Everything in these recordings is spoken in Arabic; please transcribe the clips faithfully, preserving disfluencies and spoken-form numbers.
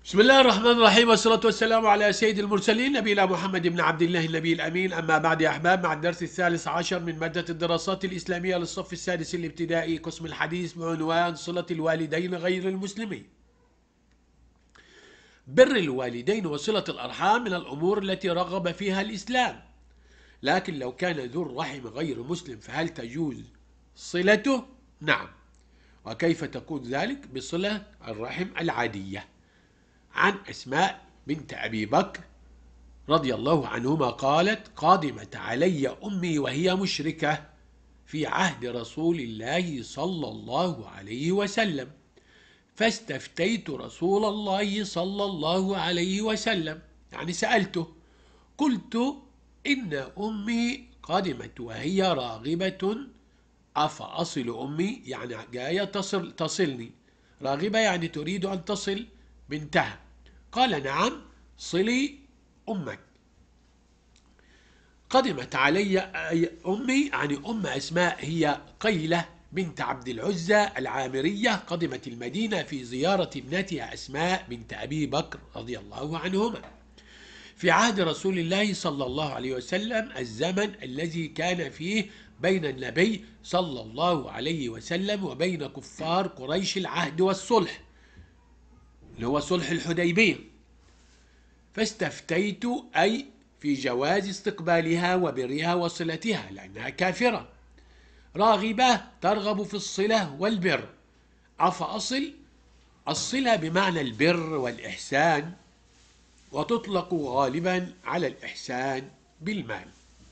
بسم الله الرحمن الرحيم، والصلاة والسلام على سيد المرسلين نبينا محمد بن عبد الله النبي الأمين. أما بعد يا أحباب، مع الدرس الثالث عشر من مادة الدراسات الإسلامية للصف السادس الابتدائي، قسم الحديث، بعنوان صلة الوالدين غير المسلمين. بر الوالدين وصلة الأرحام من الأمور التي رغب فيها الإسلام، لكن لو كان ذو الرحم غير مسلم فهل تجوز صلته؟ نعم. وكيف تكون ذلك؟ بصلة الرحم العادية. عن أسماء بنت أبي بكر رضي الله عنهما قالت: قادمت علي أمي وهي مشركة في عهد رسول الله صلى الله عليه وسلم، فاستفتيت رسول الله صلى الله عليه وسلم، يعني سألته، قلت: إن أمي قدمت وهي راغبة أفأصل أمي؟ يعني جاية تصل تصلني، راغبة يعني تريد أن تصل بنتها. قال: نعم، صلي أمك. قدمت علي أمي، يعني أم أسماء هي قيلة بنت عبد العزى العامرية، قدمت المدينة في زيارة ابنتها أسماء بنت أبي بكر رضي الله عنهما في عهد رسول الله صلى الله عليه وسلم، الزمن الذي كان فيه بين النبي صلى الله عليه وسلم وبين كفار قريش العهد والصلح، اللي هو صلح الحديبية. فاستفتيت أي في جواز استقبالها وبرها وصلتها، لأنها كافرة راغبة ترغب في الصلة والبر. أفأصل؟ الصلة بمعنى البر والإحسان، وتطلق غالبا على الإحسان بالمال.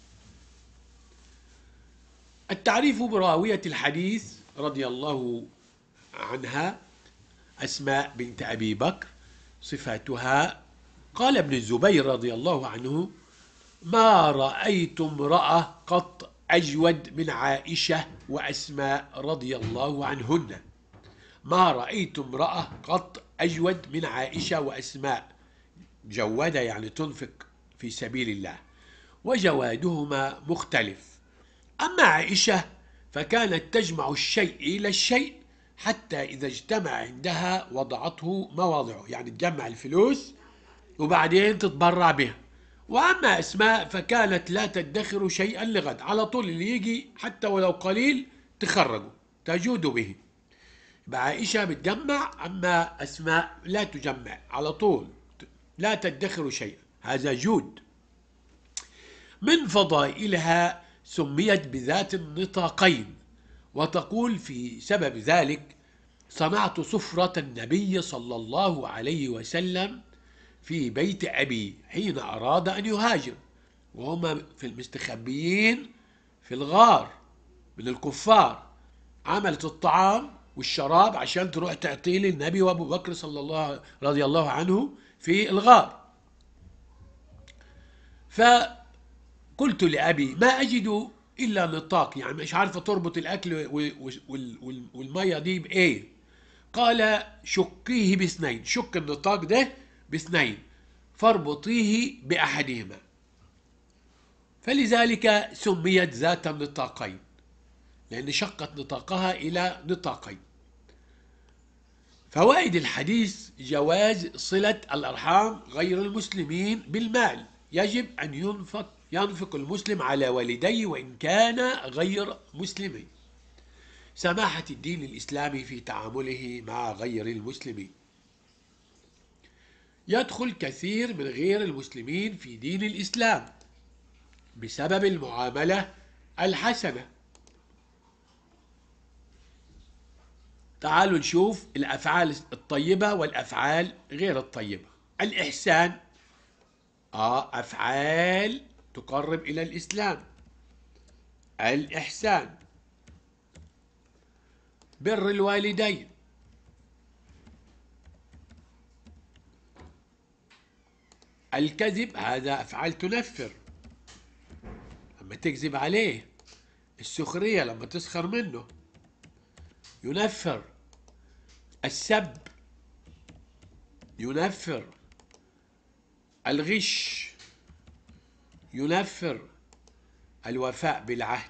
التعريف براوية الحديث رضي الله عنها أسماء بنت أبي بكر، صفاتها: قال ابن الزبير رضي الله عنه: ما رأيت امرأة قط أجود من عائشة وأسماء رضي الله عنهن. ما رأيت امرأة قط أجود من عائشة وأسماء. جودة يعني تنفق في سبيل الله، وجوادهما مختلف. أما عائشة فكانت تجمع الشيء إلى الشيء حتى إذا اجتمع عندها وضعته مواضعه، يعني تجمع الفلوس وبعدين تتبرع بها. وأما أسماء فكانت لا تدخر شيئا لغد، على طول اللي يجي حتى ولو قليل تخرجه تجود به. عائشة بتجمع، أما أسماء لا تجمع، على طول لا تدخر شيئا، هذا جود. من فضائلها سميت بذات النطاقين، وتقول في سبب ذلك: صنعت سفرة النبي صلى الله عليه وسلم في بيت أبي حين أراد أن يهاجر، وهم في المستخبيين في الغار من الكفار. عملت الطعام والشراب عشان تروح تعطيه للنبي وأبو بكر صلى الله رضي الله عنه في الغار. فقلت لأبي: ما أجد إلا نطاق، يعني مش عارفة تربط الأكل والمية دي بإيه؟ قال: شقيه باثنين، شق النطاق ده باثنين، فاربطيه بأحدهما. فلذلك سميت ذات النطاقين، لأن شقت نطاقها إلى نطاقين. فوائد الحديث: جواز صلة الأرحام غير المسلمين بالمال، يجب أن ينفق ينفق المسلم على والديه وإن كان غير مسلمين. سماحة الدين الإسلامي في تعامله مع غير المسلمين. يدخل كثير من غير المسلمين في دين الإسلام بسبب المعاملة الحسنة. تعالوا نشوف الأفعال الطيبة والأفعال غير الطيبة. الإحسان، آه أفعال تقرب إلى الإسلام. الإحسان، بر الوالدين، الكذب، هذا أفعال تنفر لما تكذب عليه. السخرية لما تسخر منه ينفر. السب ينفر. الغش ينفر. الوفاء بالعهد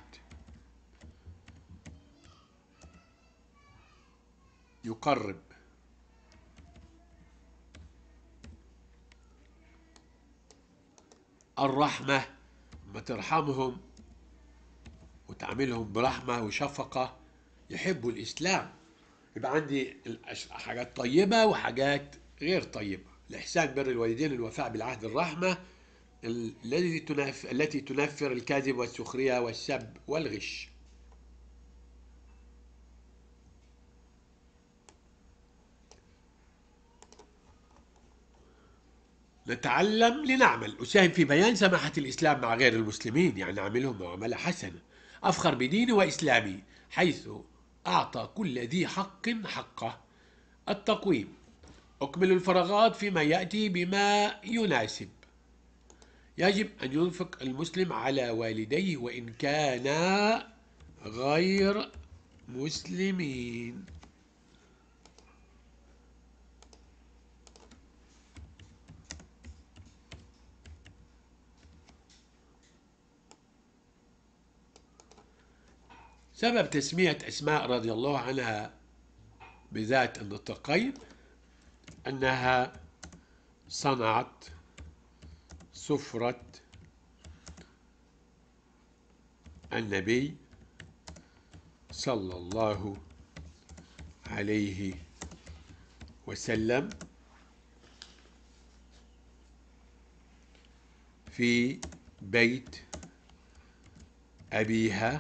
يقرب. الرحمة، ما ترحمهم وتعاملهم برحمة وشفقة يحبوا الإسلام. يبقى عندي الأش- حاجات طيبة وحاجات غير طيبة. الإحسان، بر الوالدين، الوفاء بالعهد، الرحمة، ال- الذي تنف... التي تنفر الكذب والسخرية والسب والغش. نتعلم لنعمل. أساهم في بيان سماحة الإسلام مع غير المسلمين، يعني أعملهم معاملة حسنة. أفخر بديني وإسلامي حيث أعطى كل ذي حق حقه. التقويم، أكمل الفراغات فيما يأتي بما يناسب. يجب أن ينفق المسلم على والديه وإن كانا غير مسلمين. سبب تسمية أسماء رضي الله عنها بذات النطاقين أنها صنعت سفرة النبي صلى الله عليه وسلم في بيت أبيها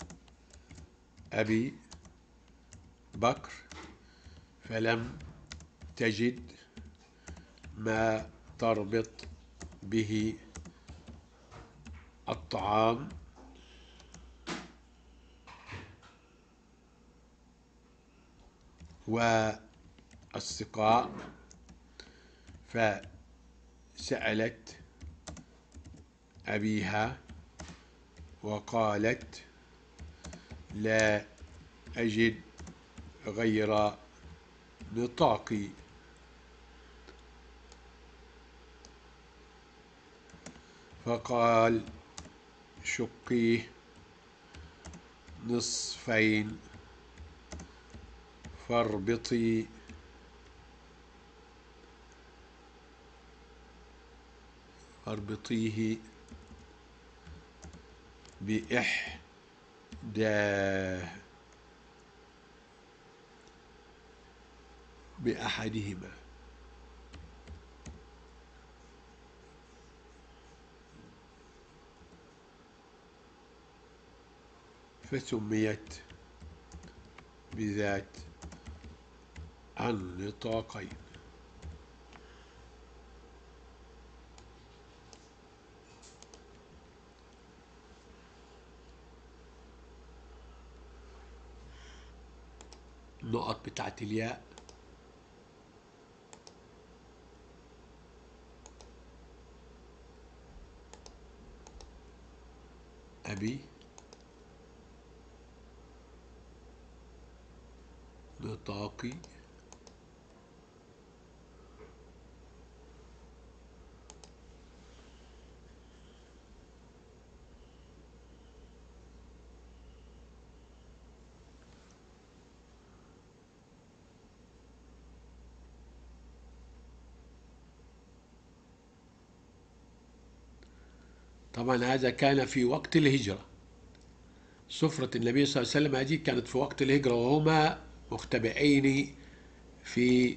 أبي بكر، فلم تجد ما تربط به الطعام والسقاء، فسألت أبيها وقالت: لا أجد غير نطاقي. فقال: شقيه نصفين فاربطي فاربطيه بإحدى بأحدهما. فسميت بذات النطاقين. النقط بتاعت الياء أبي نطاقي طبعا هذا كان في وقت الهجرة. سفرة النبي صلى الله عليه وسلم هذه كانت في وقت الهجرة وهما مختبئين في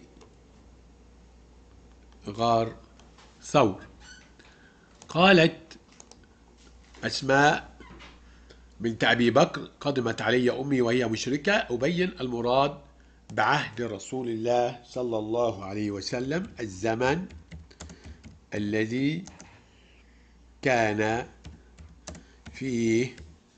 غار ثور. قالت أسماء بنت أبي بكر: قدمت علي أمي وهي مشركة، أبين المراد بعهد رسول الله صلى الله عليه وسلم الزمن الذي كان فيه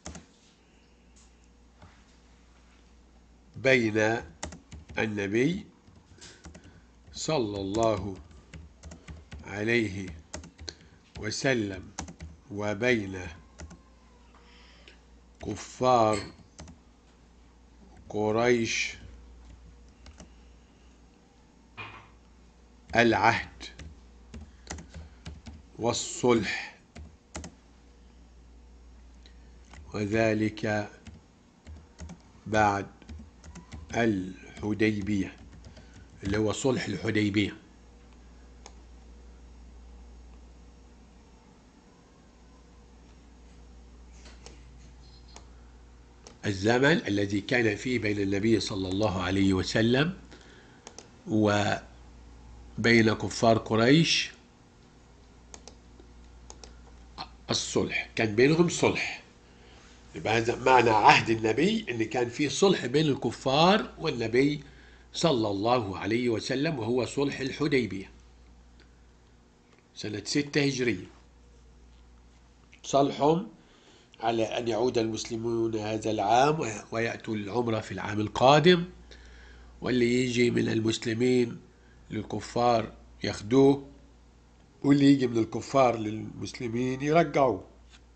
بين النبي صلى الله عليه وسلم وبين كفار قريش العهد والصلح، وذلك بعد الحديبية اللي هو صلح الحديبية. الزمن الذي كان فيه بين النبي صلى الله عليه وسلم وبين كفار قريش الصلح، كان بينهم صلح. يبقى هذا معنى عهد النبي، ان كان فيه صلح بين الكفار والنبي صلى الله عليه وسلم، وهو صلح الحديبية سنة ستة هجرية. صلحهم على أن يعود المسلمون هذا العام ويأتوا العمرة في العام القادم، واللي يجي من المسلمين للكفار ياخدوه، واللي يجي من الكفار للمسلمين يرجعوه،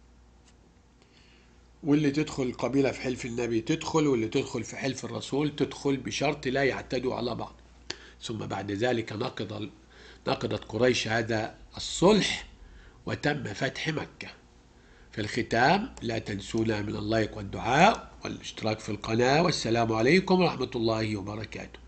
واللي تدخل القبيلة في حلف النبي تدخل، واللي تدخل في حلف الرسول تدخل، بشرط لا يعتدوا على بعض. ثم بعد ذلك نقض نقضت قريش هذا الصلح وتم فتح مكة. في الختام، لا تنسونا من اللايك والدعاء والاشتراك في القناة، والسلام عليكم ورحمة الله وبركاته.